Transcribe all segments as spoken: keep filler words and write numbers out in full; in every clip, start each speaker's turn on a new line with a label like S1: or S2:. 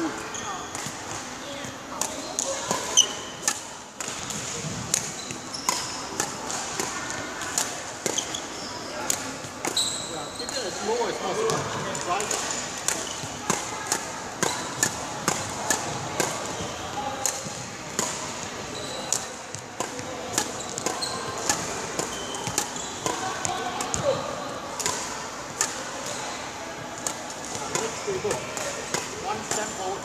S1: Keep it as low as possible. Right? Stable. One step forward.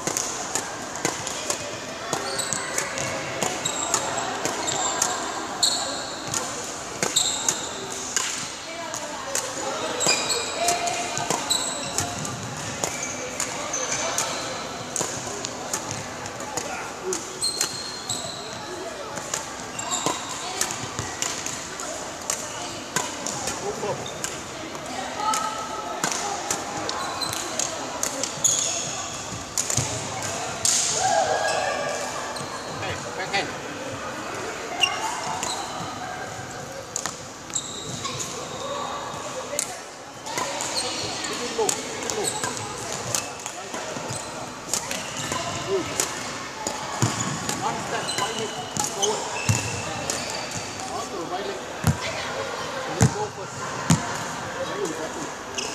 S1: Go forward. Backhand. Keep it low, keep it low. Good. One step, right leg forward. On to the right leg. And then go first. Very important.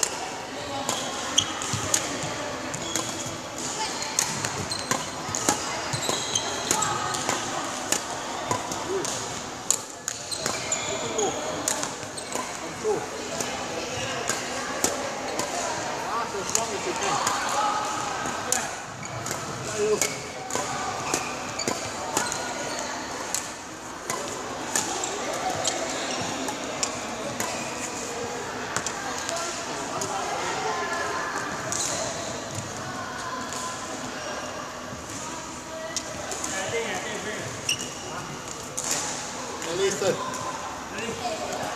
S1: Control. Last as long as you can. Listen.